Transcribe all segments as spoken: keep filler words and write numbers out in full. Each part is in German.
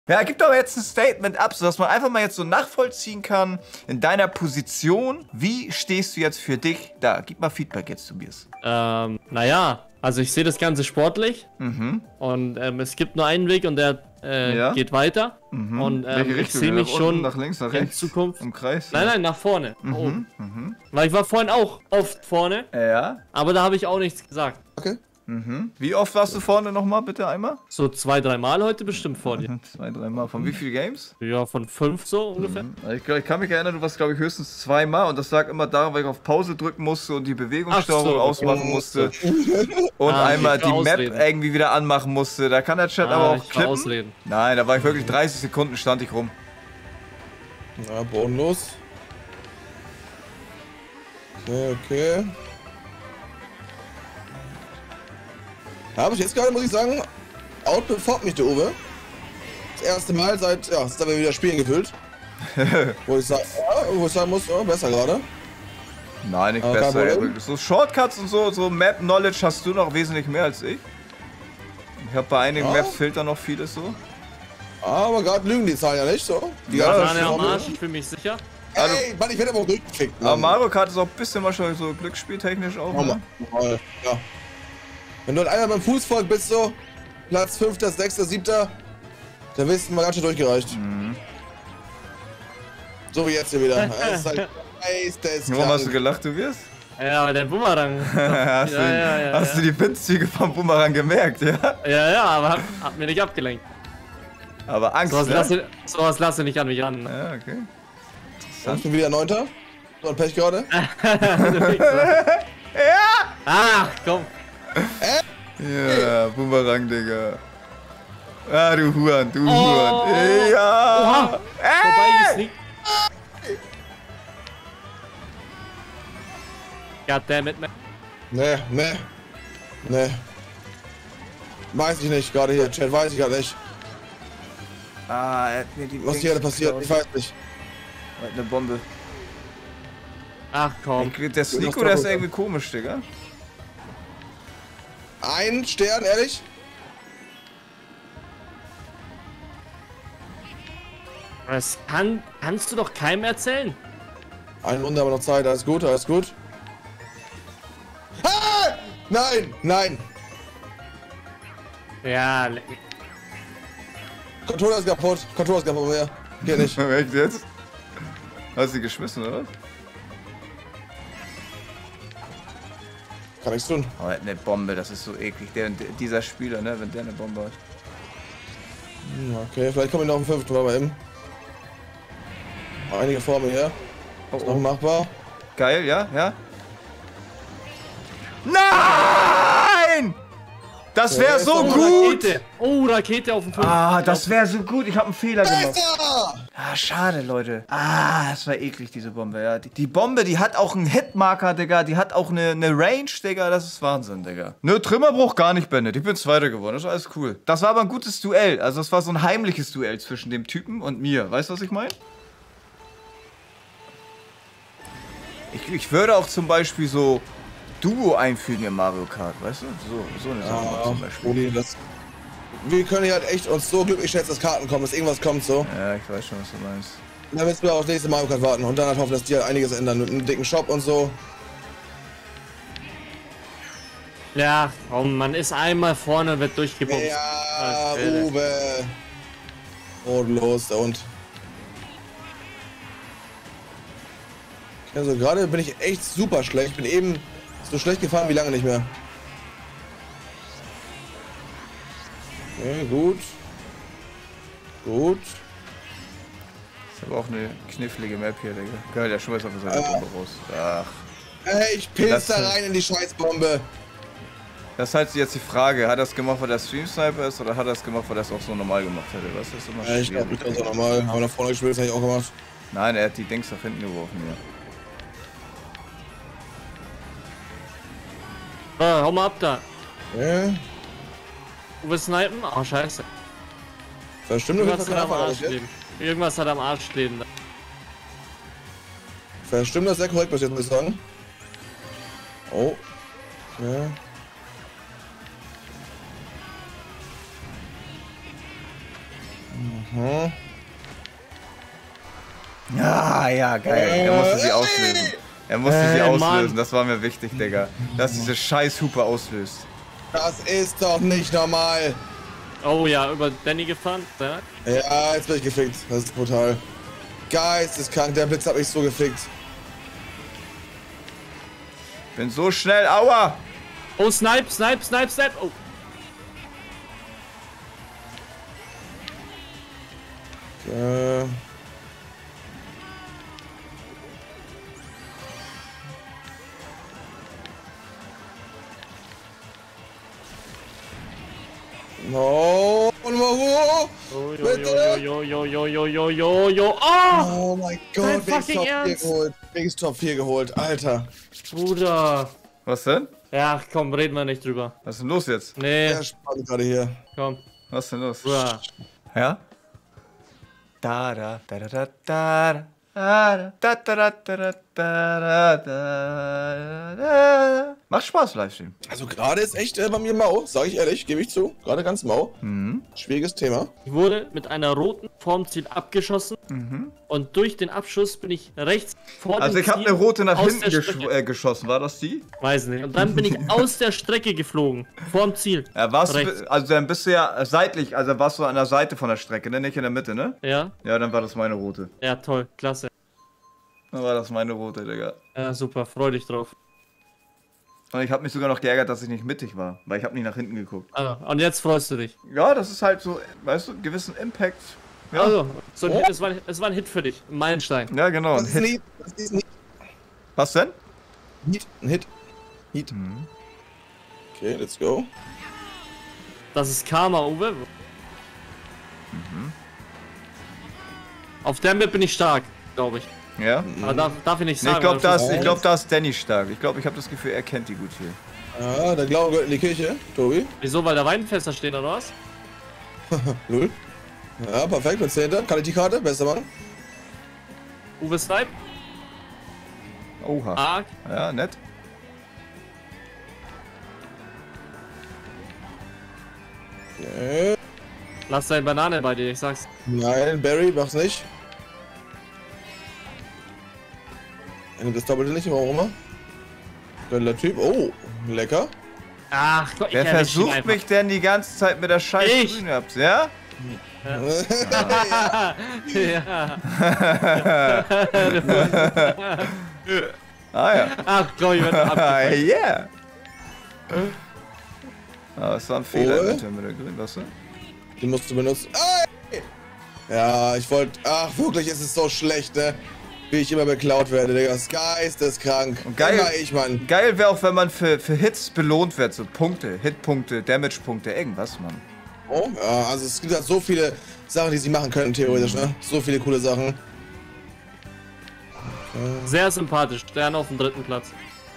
Ja, gib doch jetzt ein Statement ab, sodass man einfach mal jetzt so nachvollziehen kann, in deiner Position, wie stehst du jetzt für dich da? Gib mal Feedback jetzt, Tobias. Ähm, naja, also ich sehe das Ganze sportlich. Mhm. Und ähm, es gibt nur einen Weg und der äh, Ja. geht weiter. Mhm. Und ähm, Welche ich Richtung? sehe Nach mich unten, schon nach links, nach in rechts? Zukunft. Im Kreis? Nein, nein, nach vorne. Mhm. Oben. Mhm. Weil ich war vorhin auch oft vorne, Ja. aber da habe ich auch nichts gesagt. Okay. Mhm. Wie oft warst du vorne nochmal, bitte einmal? So zwei, drei Mal heute bestimmt vor dir. Zwei, dreimal. Von wie vielen Games? Ja, von fünf so ungefähr. Mhm. Ich, glaub, ich kann mich erinnern, du warst, glaube ich, höchstens zweimal und das lag immer daran, weil ich auf Pause drücken musste und die Bewegungssteuerung Ach so. ausmachen musste. Und Ah, einmal ich die war Map ausreden. irgendwie wieder anmachen musste. Da kann der Chat Ah, aber auch ich war klippen. ausreden. Nein, da war ich wirklich dreißig Sekunden, stand ich rum. Na, bodenlos. Okay, okay. Habe ich jetzt gerade, muss ich sagen, outperformt mich der Uwe. Das erste Mal seit, ja, seit wir wieder spielen gefühlt. wo ich sagen, ja, wo ich sagen muss, ja, besser gerade. Nein, nicht Aber kein besser. Problem. ey. So Shortcuts und so, so Map-Knowledge hast du noch wesentlich mehr als ich. Ich habe bei einigen Ja. Maps fehlt da noch vieles so. Aber gerade lügen die Zahlen ja nicht so. Die Ja, ganzen das Sahne am Formel- Arsch, ich fühle mich sicher. Ey, Mann, ich werde aber auch durchgefickt. Aber Mann. Mario Kart ist auch ein bisschen wahrscheinlich so glücksspieltechnisch auch. Mach Ne? mal. Ja. Wenn du halt einmal beim Fußvolk bist, so Platz fünfter, sechster, siebter, dann wirst du mal ganz schön durchgereicht. Mhm. So wie jetzt hier wieder. Das ist halt geisteskrank. Warum hast du gelacht, du wirst? Ja, aber der Bumerang. hast ja, du, ja, ja, hast ja. du die Pinzzüge vom Bumerang gemerkt, ja? Ja, ja, aber hat, hat mir nicht abgelenkt. Aber Angst, Sowas ne? lasse, sowas lasse nicht an mich ran. Ja, okay. Ich bin wieder Neunter. So ein Pech gerade. Ja! Ach, komm. Ja, Bumerang, Digga. Ah, du Huren, du Oh. Huren. Ja! Oha. Ey! Vorbei Goddammit, man. Nee, nee. Nee. Weiß ich nicht, gerade hier. Chat, weiß ich gerade nicht. Ah, er hat mir die Was hier gerade passiert, ich weiß nicht. Eine Bombe. Ach komm. Ey, der Sneako, der ist irgendwie komisch, Digga. Ein Stern, ehrlich? Das kann, kannst du doch keinem erzählen. Ein Wunder, aber noch Zeit. Alles gut, alles gut. Ah! Nein, nein. Ja, leck mich. Controller ist kaputt. Controller ist kaputt. Ja, geht nicht. Echt jetzt? Hast du die geschmissen, oder? Kann nichts tun. Oh, er hat eine Bombe, das ist so eklig. Der, dieser Spieler, ne, wenn der eine Bombe hat. Hm, Okay, vielleicht komme ich noch im fünften Mal bei ihm. Einige Formen hier. Oh, Ist noch oh. machbar. Geil, ja, ja. Nein! Das wäre so Oh, gut! Rakete. Oh, Rakete auf dem fünften. Ah, das wäre so gut. Ich habe einen Fehler gemacht. Besser! Ah, schade, Leute. Ah, das war eklig, diese Bombe, ja. Die, die Bombe, die hat auch einen Hitmarker, Digga. Die hat auch eine, eine Range, Digga. Das ist Wahnsinn, Digga. Nö, Trümmerbruch gar nicht, Bennett. Ich bin Zweiter geworden. Das ist alles cool. Das war aber ein gutes Duell. Also, es war so ein heimliches Duell zwischen dem Typen und mir. Weißt du, was ich meine? Ich, ich würde auch zum Beispiel so Duo einfügen in Mario Kart, weißt du? So, so eine Sache mal Ja, zum Beispiel. Uli, das. Wir können hier halt echt uns so glücklich schätzen, dass Karten kommen, dass irgendwas kommt so. Ja, ich weiß schon, was du meinst. Dann müssen wir aufs nächste Mario Kart warten und dann halt hoffen, dass die halt einiges ändern mit einem dicken Shop und so. Ja, komm, man ist einmal vorne, wird durchgebombt. Ja, Alter. Uwe. Bodenlos, der Hund. Also gerade bin ich echt super schlecht. Bin eben so schlecht gefahren wie lange nicht mehr. Okay, gut. Gut. Ist aber auch eine knifflige Map hier, Digga. Geil, der schmeißt auf seine Bombe raus. Ach. Ey, ich pilz Das- da rein in die Scheißbombe. Das ist halt jetzt die Frage, hat er das gemacht, weil der Stream Sniper ist, oder hat er das gemacht, weil er es auch so normal gemacht hätte? Was ist immer Ja, ich glaube, schwierig. ich glaube so normal. Aber nach vorne gespielt, das habe ich auch gemacht. Nein, er hat die Dings nach hinten geworfen hier. Ah, hau mal ab da. Ja. Du willst snipen? Oh, scheiße. Das stimmt, du Irgendwas willst hat am das Arsch stehen. Irgendwas hat am Arsch stehen. Verstimmt das sehr korrekt, was ich jetzt muss ich sagen. Oh. Ja. Hm. Ja, ja, geil. Er musste sie auslösen. Er musste Äh, sie auslösen, Mann. das war mir wichtig, Digga. Dass diese scheiß Hupe auslöst. Das ist doch nicht normal. Oh ja, über Danny gefahren. Ja. Ja, jetzt bin ich gefickt. Das ist brutal. Geisteskrank, der Blitz hat mich so gefickt. Bin so schnell, aua! Oh, Snipe, Snipe, Snipe, Snipe. Oh. Äh. No, no, Oh, jo, bitte. jo, jo, jo, jo, jo, jo, jo. Oh! Oh mein Dein Gott, Biggest fucking Top vier Ernst? geholt. Biggest Top vier geholt, Alter. Bruder. Was denn? Ja, komm, reden wir nicht drüber. Was ist denn los jetzt? Nee, Der spannend gerade hier. komm. Was ist denn los? Bruder. Ja? Da da da da da da da da da da da da da da. Macht Spaß, Livestream. Also gerade ist echt äh, bei mir mau, sage ich ehrlich, gebe ich zu. Gerade ganz mau. Mhm. Schwieriges Thema. Ich wurde mit einer roten vorm Ziel abgeschossen Mhm. und durch den Abschuss bin ich rechts vor Also dem ich habe Ziel eine rote nach aus hinten der gesch Strecke. äh, geschossen, war das die? Weiß nicht. Und dann bin ich aus der Strecke geflogen. Vorm Ziel. Ja, warst Rechts. du, also dann bist du ja seitlich, also warst du an der Seite von der Strecke, ne? Nicht in der Mitte, ne? Ja? Ja, dann war das meine rote. Ja, toll. Klasse. Dann war das meine rote, Digga. Ja, super. Freu dich drauf. Und ich habe mich sogar noch geärgert, dass ich nicht mittig war, weil ich habe nicht nach hinten geguckt. Also, und jetzt freust du dich. Ja, das ist halt so, weißt du, einen gewissen Impact. Ja, Also, so ein Oh. Hit, es, war, es war ein Hit für dich. Ein Meilenstein. ja genau. Das Ein ist ein Hit. Hit. Das ist ein Hit. Was denn? Hit. Ein Hit. Hit. Mhm. Okay, let's go. Das ist Karma, Uwe. Mhm. Auf der Map bin ich stark, glaube ich. Ja? Aber darf, darf ich nicht Nee, sagen. ich glaube, weil da das ist, ist- ich glaub, da ist Danny stark. Ich glaube, ich habe das Gefühl, er kennt die gut hier. Ja, der Glaube gehört in die Kirche, Tobi. Wieso, weil da Weinfässer stehen oder was? Null. Ja, perfekt, mit Zehnter. Kann ich die Karte? Bester Mann. Uwe Snipe? Oha. Arg? Ja, nett. Okay. Lass deine Banane bei dir, ich sag's. Nein, Barry, mach's nicht. Er nimmt das Doppelte nicht, warum immer. Geiler Typ. Oh, lecker. Ach Gott, ich Wer erwisch ihn versucht einfach. mich denn die ganze Zeit mit der scheiß Ich. Grüne abs, ja? Ja. Ah ja. Ach Gott, ich werde Ah, abgefallen. yeah. Ah, das war ein Fehler Oh. eventuell mit der Grün, was du? Den musst du benutzen. Ey! Ja, ich wollte. Ach, wirklich, es ist so schlecht, ne? Wie ich immer beklaut werde, Digga. Das Geist ist krank. Und geil- Immer ich, Mann. Geil wäre auch, wenn man für, für Hits belohnt wird, so Punkte, Hitpunkte, Damage-Punkte, irgendwas, Mann. Oh, ja, also es gibt halt so viele Sachen, die sie machen können, theoretisch, ne? So viele coole Sachen. Sehr sympathisch. Stern auf dem dritten Platz.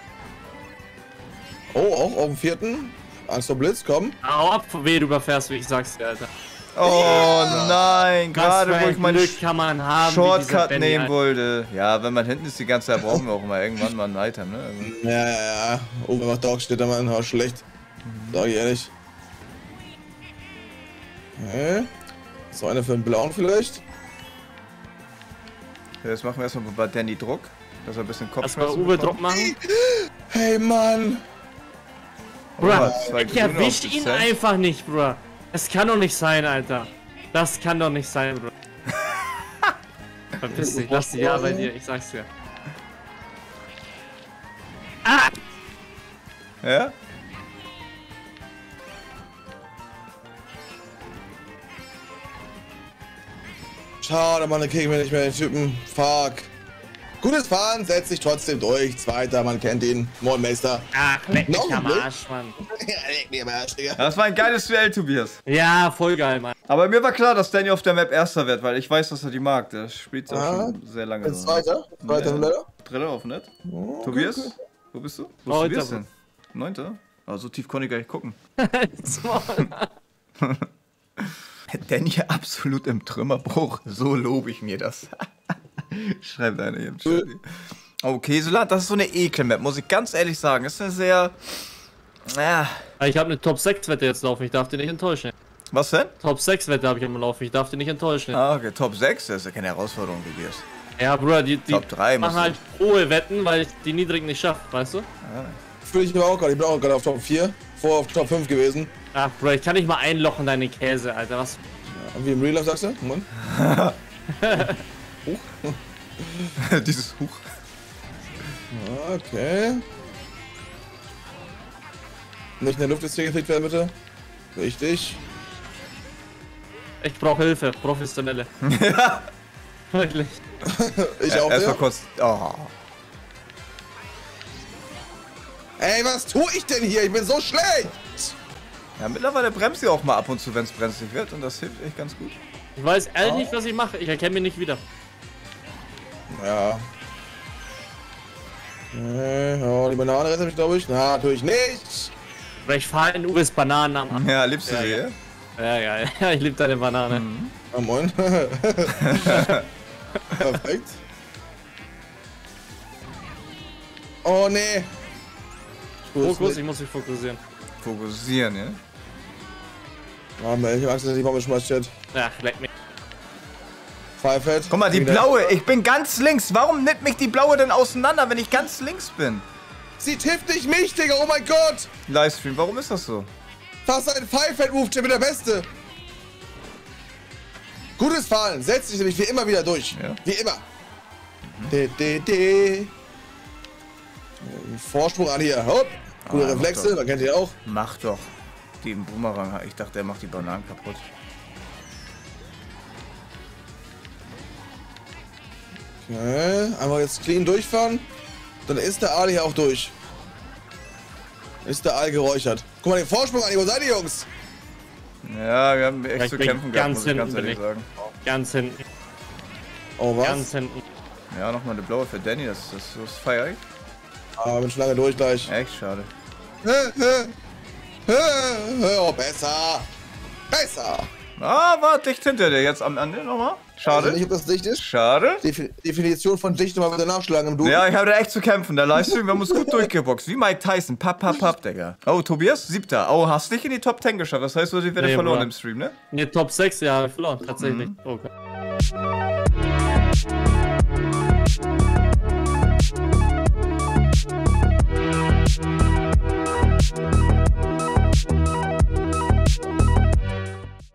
Oh, auch auf dem vierten. Angst vor Blitz, komm. Hau ab, weh du überfährst, wie ich sag's dir, Alter. Oh nein, gerade Was für wo ein ich meinen Glück kann man haben, wie Shortcut dieser Benny, nehmen Alter. wollte. Ja, wenn man hinten ist die ganze Zeit, brauchen wir auch mal irgendwann mal ein Item, ne? Also, Ja, ja, ja. Oh, wenn macht Dog steht da, Mann. Oh, schlecht. Sag ich ehrlich. Okay. So eine für den Blauen vielleicht. jetzt machen wir erstmal bei Danny Druck, dass er ein bisschen Lass mal Kopfschmerzen Uwe bekommt. Drop machen. Hey, Mann. Bruder, Oh, zwei ich Grüne erwisch auf die ihn Cent. einfach nicht, Bruder. Das kann doch nicht sein, Alter. Das kann doch nicht sein, Bruder. Verpiss dich, lass die ja bei dir, ich sag's dir. Ah! Ja? Schade, Mann, dann kriegen wir nicht mehr den Typen. Fuck. Gutes Fahren, setzt sich trotzdem durch. Zweiter, man kennt ihn. Mondmeister. Ach, leck mich No, am ne? Arsch, Mann. Ja, leg mir am Arsch, Digga. Das war ein geiles Duell, Tobias. Ja, voll geil, Mann. Aber mir war klar, dass Danny auf der Map Erster wird, weil ich weiß, dass er die mag. Der spielt auch Ah. schon sehr lange. Jetzt so. Zweiter. Zweiter, Ja. leider. Dritter auf net. Oh, okay, Tobias, okay. wo bist du? Wo ist Neunter, Tobias denn? Neunter? Ah, so tief konnte ich gar nicht gucken. Danny absolut im Trümmerbruch. So lobe ich mir das. Schreibt einer hier im Chat. Okay, Solat, das ist so eine Ekel-Map, muss ich ganz ehrlich sagen. Das ist eine sehr... Ja, Ich habe eine Top sechs Wette jetzt laufen, ich darf dich nicht enttäuschen. Was denn? Top sechs Wette habe ich am Laufen. Ich darf dich nicht enttäuschen. Ah, okay. Top sechs? Das ist ja keine Herausforderung, wie wirst. Ja, Bruder, die, die Top drei machen musst halt hohe Wetten, weil ich die niedrigen nicht schaffe, weißt du? Fühle ich mir auch gerade. Ich bin auch gerade auf Top vier. Vorher auf Top fünf gewesen. Ach, Bruder, ich kann nicht mal einlochen, deine Käse, Alter. Was? Wie im Real Life sagst du? Moment. du? Dieses Huch. Okay. Nicht in der Luft jetzt hier gekriegt werden, bitte. Richtig. Ich brauche Hilfe, professionelle. Ja. Wirklich. Ich Ja, auch. erst mal Ja. kurz. Oh. Ey, was tue ich denn hier? Ich bin so schlecht. Ja, mittlerweile bremst sie auch mal ab und zu, wenn es brenzlig wird. Und das hilft echt ganz gut. Ich weiß ehrlich nicht, was ich mache. Ich erkenne mich nicht wieder. Ja. Äh, oh, die Banane rettet mich, glaube ich. Na, natürlich nicht. Oder ich fahre in Uwes Bananen am. Ja, liebst du Ja, sie, ja. ja? Ja, ja, ja, ich liebe deine Banane. Mhm. Ah, moin. Perfekt. Oh, nee. Fokus, ich muss mich fokussieren. Fokussieren, ja? Ah, Mann, ich hab Angst, dass die Bombe schmeißt, Chat. Ja, leck mich. Firehead. Guck mal, die blaue. Ich bin ganz links. Warum nimmt mich die blaue denn auseinander, wenn ich ganz links bin? Sie trifft nicht mich, Digga. Oh mein Gott. Livestream, warum ist das so? Fast ein Firehead-Move, Chat, mit der Beste. Gutes Fahren. Setzt sich nämlich wie immer wieder durch. Ja. Wie immer. De, de, de. Vorsprung an hier. Hopp. Gute Ah, Reflexe, doch. man kennt die auch. Mach doch. Den Boomerang. Ich dachte, er macht die Bananen kaputt. Okay, einmal jetzt clean durchfahren. Dann ist der Aal hier auch durch. Ist der Aal geräuchert. Guck mal den Vorsprung an, wo seid ihr, Jungs? Ja, wir haben echt Ja, ich zu bin kämpfen gehabt, ganz muss ich ganz hinten, ehrlich bin sagen. Ganz hinten. Oh, was? Ganz hinten. Ja, nochmal eine blaue für Danny, das, das, das feier ich. Ah, bin schon lange durch gleich. Echt schade. Oh, besser. Besser. Ah, war dicht hinter dir jetzt am Ende nochmal. Schade. Also nicht, ob das dicht ist. Schade. Defi Definition von dicht nochmal wieder nachschlagen im Duden. Ja, ich habe da echt zu kämpfen. Der Livestream, wir haben uns gut durchgeboxt. Wie Mike Tyson. Papp, papp, papp, Digga. Oh, Tobias, siebter. Oh, hast dich in die Top zehn geschafft. Das heißt, du hast die Wette Nee, verloren Bruder. im Stream, ne? Ne, Top sechs, ja, verloren, tatsächlich. Okay.